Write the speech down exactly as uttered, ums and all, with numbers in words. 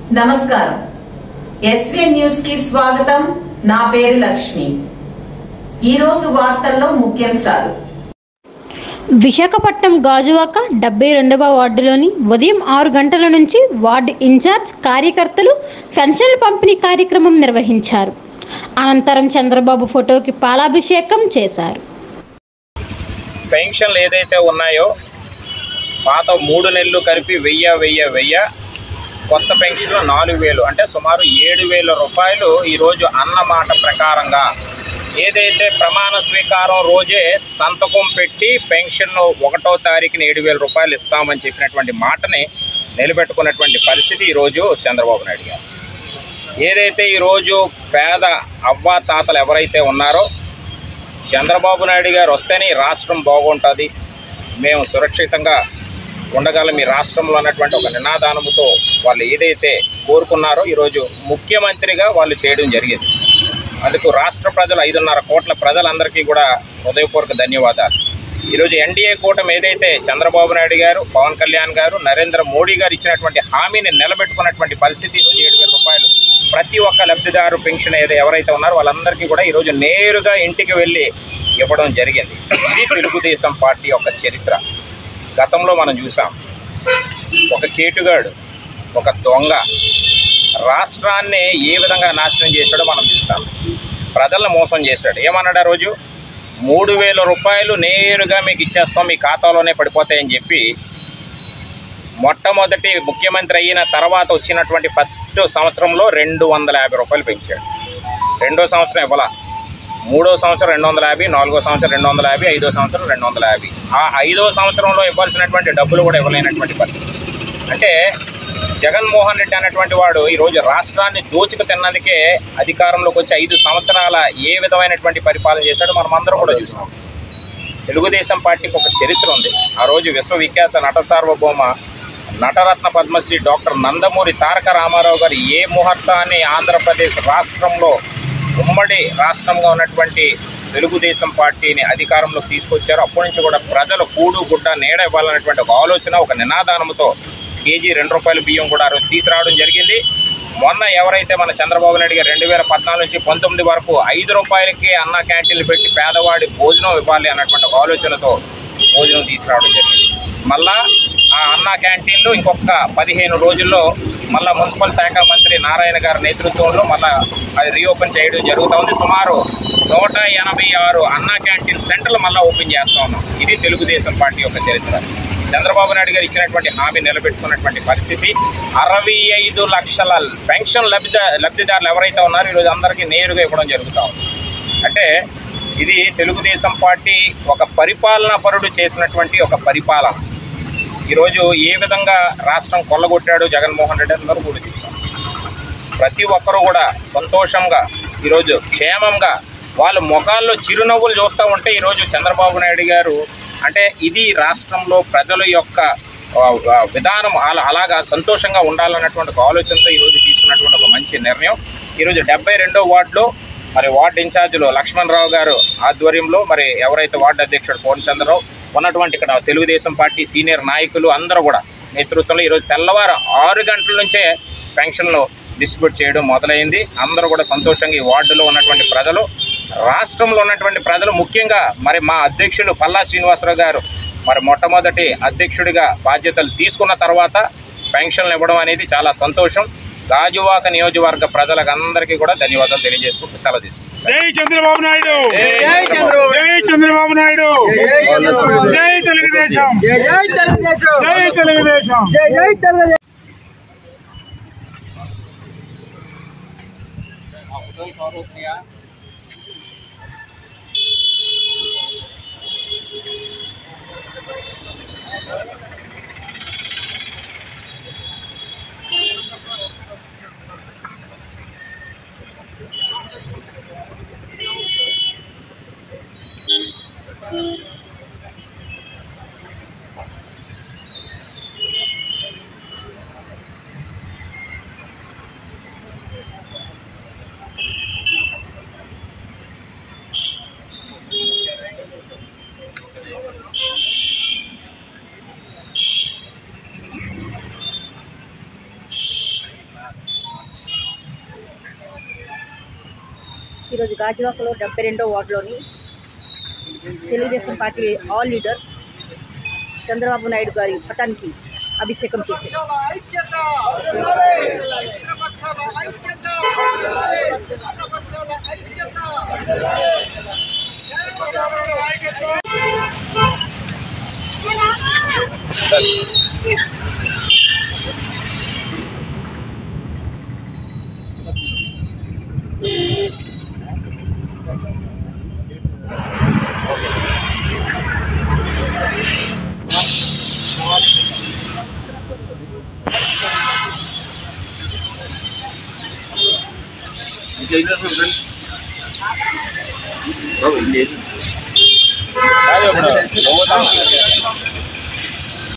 నమస్కారం. SVN news కి స్వాగతం. నా పేరు లక్ష్మి. ఈ రోజు వార్తల్లో ముఖ్యాంశాలు. విశాఖపట్నం గాజువాక డెబ్బై రెండవ వార్డులోని ఉదయం ఆరు గంటల నుంచి వార్డు ఇన్ఛార్జ్ కార్యకర్తలు పెన్షన్ల పంపిణీ కార్యక్రమం నిర్వహించారు. అనంతరం చంద్రబాబు ఫోటోకి పాలాభిషేకం చేశారు. పెన్షన్లు ఏదైతే ఉన్నాయో పాత మూడు నెలలు కలిపి వెయ్యి వెయ్యి వెయ్యి కొత్త పెన్షన్లు నాలుగు వేలు అంటే సుమారు ఏడు వేల రూపాయలు ఈరోజు అన్నమాట ప్రకారంగా ఏదైతే ప్రమాణ స్వీకారం రోజే సంతకం పెట్టి పెన్షన్ను ఒకటో తారీఖున ఏడు వేల రూపాయలు ఇస్తామని చెప్పినటువంటి మాటని నిలబెట్టుకున్నటువంటి పరిస్థితి ఈరోజు చంద్రబాబు నాయుడు గారు. ఏదైతే ఈరోజు పేద అవ్వా తాతలు ఎవరైతే ఉన్నారో చంద్రబాబు నాయుడు గారు వస్తేనే రాష్ట్రం బాగుంటుంది, మేము సురక్షితంగా ఉండగలం ఈ రాష్ట్రంలో అన్నటువంటి ఒక నినాదానముతో వాళ్ళు ఏదైతే కోరుకున్నారో ఈరోజు ముఖ్యమంత్రిగా వాళ్ళు చేయడం జరిగింది. అందుకు రాష్ట్ర ప్రజలు ఐదున్నర కోట్ల ప్రజలందరికీ కూడా హృదయపూర్వక ధన్యవాదాలు. ఈరోజు ఎన్డీఏ కూటమి ఏదైతే చంద్రబాబు నాయుడు గారు, పవన్ కళ్యాణ్ గారు, నరేంద్ర మోడీ గారు ఇచ్చినటువంటి హామీని నిలబెట్టుకున్నటువంటి పరిస్థితి ఈరోజు ఏడు వేల రూపాయలు ప్రతి ఒక్క లబ్ధిదారు పెన్షన్ ఏదో ఎవరైతే ఉన్నారో వాళ్ళందరికీ కూడా ఈరోజు నేరుగా ఇంటికి వెళ్ళి ఇవ్వడం జరిగింది. ఇది తెలుగుదేశం పార్టీ యొక్క చరిత్ర. గతంలో మనం చూసాం, ఒక కేటుగాడు, ఒక దొంగ రాష్ట్రాన్ని ఏ విధంగా నాశనం చేశాడో మనం చూసాం. ప్రజలను మోసం చేశాడు. ఏమన్నాడు ఆ రోజు? మూడు వేల రూపాయలు నేరుగా మీకు ఇచ్చేస్తాం, మీ ఖాతాలోనే పడిపోతాయని చెప్పి మొట్టమొదటి ముఖ్యమంత్రి అయిన తర్వాత వచ్చినటువంటి ఫస్ట్ సంవత్సరంలో రెండు వందల యాభై రూపాయలు పెంచాడు. రెండో సంవత్సరం ఇవ్వాల, మూడో సంవత్సరం రెండు వందల యాభై, నాలుగో సంవత్సరం రెండు వందల యాభై, ఐదో సంవత్సరం రెండు వందల యాభై. ఆ ఐదో సంవత్సరంలో ఇవ్వాల్సినటువంటి డబ్బులు కూడా ఇవ్వలేనటువంటి పరిస్థితి. అంటే జగన్మోహన్ రెడ్డి అనేటువంటి వాడు ఈరోజు రాష్ట్రాన్ని దోచుకు తిన్నందుకే అధికారంలోకి వచ్చి ఐదు సంవత్సరాల ఏ విధమైనటువంటి పరిపాలన చేశాడో మనం అందరం కూడా చూసాం. తెలుగుదేశం పార్టీకి ఒక చరిత్ర ఉంది. ఆ రోజు విశ్వవిఖ్యాత నట సార్వభౌమ నటరత్న పద్మశ్రీ డాక్టర్ నందమూరి తారక రామారావు గారు ఏ ముహూర్తాన్ని ఆంధ్రప్రదేశ్ రాష్ట్రంలో ఉమ్మడి రాష్ట్రంగా ఉన్నటువంటి తెలుగుదేశం పార్టీని అధికారంలోకి తీసుకొచ్చారు. అప్పటి నుంచి కూడా ప్రజలు కూడు గుడ్డ నీడ ఇవ్వాలన్నటువంటి ఒక ఆలోచన, ఒక నినాదానంతో కేజీ రెండు రూపాయల బియ్యం కూడా ఆ రోజు తీసుకురావడం జరిగింది. మొన్న ఎవరైతే మన చంద్రబాబు నాయుడు గారు రెండు వేల పద్నాలుగు నుంచి పంతొమ్మిది వరకు ఐదు రూపాయలకి అన్న క్యాంటీన్లు పెట్టి పేదవాడి భోజనం ఇవ్వాలి అన్నటువంటి ఒక ఆలోచనతో భోజనం తీసుకురావడం జరిగింది. మళ్ళా ఆ అన్న క్యాంటీన్లు ఇంకొక పదిహేను రోజుల్లో మళ్ళీ మున్సిపల్ శాఖ మంత్రి నారాయణ గారి నేతృత్వంలో మళ్ళీ అది రీఓపెన్ చేయడం జరుగుతూ ఉంది. సుమారు నూట ఎనభై ఆరు అన్నా క్యాంటీన్ సెంటర్లు మళ్ళీ ఓపెన్ చేస్తూ ఉన్నాం. ఇది తెలుగుదేశం పార్టీ యొక్క చరిత్ర. చంద్రబాబు నాయుడు గారు ఇచ్చినటువంటి హామీ నిలబెట్టుకున్నటువంటి పరిస్థితి. అరవై ఐదు లక్షల పెన్షన్ లబ్ధి లబ్ధిదారులు ఎవరైతే ఉన్నారో ఈరోజు అందరికీ నేరుగా ఇవ్వడం జరుగుతూ ఉంది. అంటే ఇది తెలుగుదేశం పార్టీ ఒక పరిపాలనా పరుడు చేసినటువంటి ఒక పరిపాలన. ఈరోజు ఏ విధంగా రాష్ట్రం కొల్లగొట్టాడో జగన్మోహన్ రెడ్డి అందరూ కూడా చూసాం. ప్రతి ఒక్కరూ కూడా సంతోషంగా ఈరోజు క్షేమంగా వాళ్ళ ముఖాల్లో చిరునవ్వులు చూస్తూ ఉంటే ఈరోజు చంద్రబాబు నాయుడు గారు అంటే ఇది రాష్ట్రంలో ప్రజల యొక్క విధానం అలా అలాగా సంతోషంగా ఉండాలన్నటువంటి ఒక ఆలోచనతో ఈరోజు తీసుకున్నటువంటి ఒక మంచి నిర్ణయం. ఈరోజు డెబ్బై రెండో వార్డులో మరి వార్డు ఇన్ఛార్జీలు లక్ష్మణరావు గారు ఆధ్వర్యంలో మరి ఎవరైతే వార్డు అధ్యక్షుడు పూర్ణచంద్రరావు ఉన్నటువంటి ఇక్కడ తెలుగుదేశం పార్టీ సీనియర్ నాయకులు అందరూ కూడా నేతృత్వంలో ఈరోజు తెల్లవారు ఆరు గంటల నుంచే పెన్షన్లు డిస్ట్రిబ్యూట్ చేయడం మొదలైంది. అందరూ కూడా సంతోషంగా ఈ వార్డులో ఉన్నటువంటి ప్రజలు, రాష్ట్రంలో ఉన్నటువంటి ప్రజలు, ముఖ్యంగా మరి మా అధ్యక్షులు పల్లా శ్రీనివాసరావు గారు మరి మొట్టమొదటి అధ్యక్షుడిగా బాధ్యతలు తీసుకున్న తర్వాత పెన్షన్లు ఇవ్వడం అనేది చాలా సంతోషం. గాజువాక నియోజకవర్గ ప్రజలకు అందరికీ కూడా ధన్యవాదాలు తెలియజేసుకుంటూ సెలవు తీసుకుంటాం. జై చంద్రబాబు నాయుడు, జై చంద్రబాబు నాయుడు, జై తెలుగుదేశం, జై తెలుగుదేశం, జై తెలుగుదేశం, జై తెలుగుదేశం. ఈరోజు గాజువాకలో డెబ్బై రెండో వార్డులోని Telugu Desam party all leader Chandrababu Naidu గారి పటానికి అభిషేకం చేశారు. కాదు ఇప్పుడు